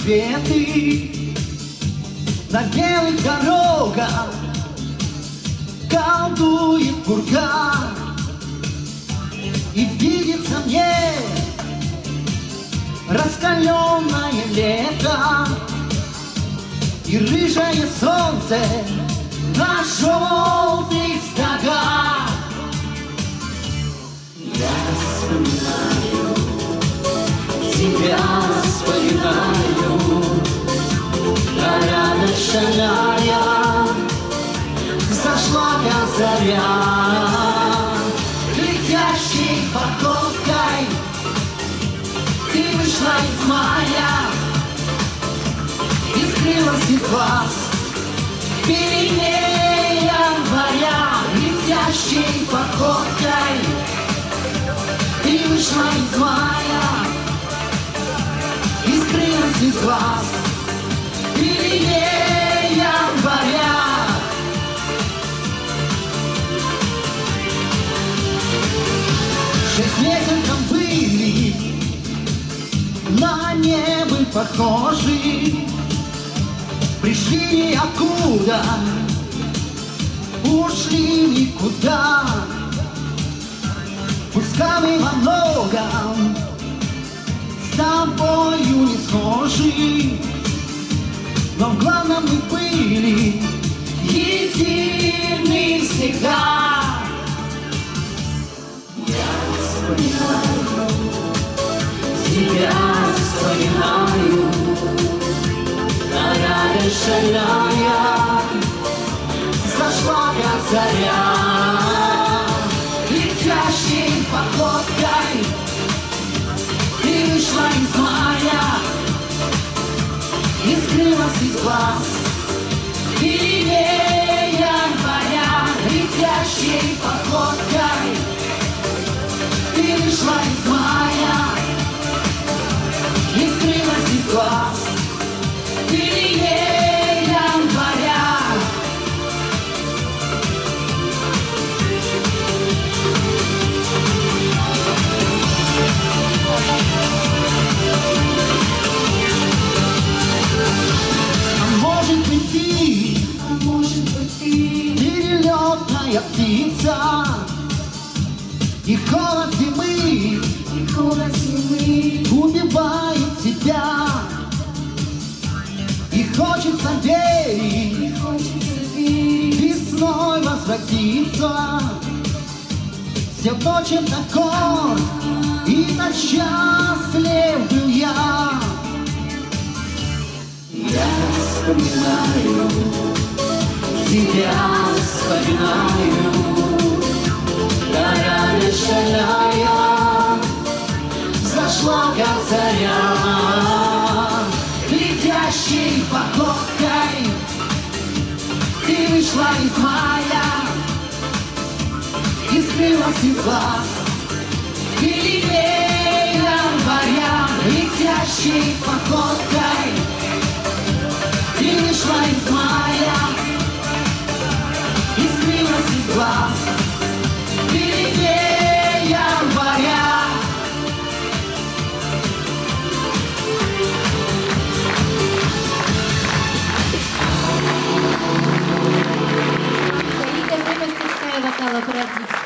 рассветы на белых дорогах колдует пурга, и видится мне раскаленное лето и рыжее солнце на желтых стогах. Я вспоминаю тебя, вспоминаю, а радость шальная зашла как заря, летящей походкой ты вышла из мая и скрылась из глаз. В пелене января летящей походкой ты вышла из мая и скрылась из глаз. В пелене января. Шесть месяцев были на небо похожи, пришли ниоткуда, ушли никуда. Пускай мы во многом с тобою не схожи, но в главном мы были едины всегда. Я вспоминаю тебя, вспоминаю, а радость шальная зашла как заря, летящей походкой ты вышла из мая и скрылась из глаз. В пелене января летящей походкой ты вышла из мая и скрылась из глаз. В пелене января. А может быть ты перелетная птица, и холод зимы убивает тебя, и хочется верить весной возвратиться. Все то, чем так горд и так счастлив был я. Я вспоминаю тебя, вспоминаю, а радость шальная зашла как заря, летящей походкой ты вышла из мая и скрылась из глаз. В пелене января летящей походкой ты вышла из мая и скрылась из глаз. В пелене января. Время вокала продюсера.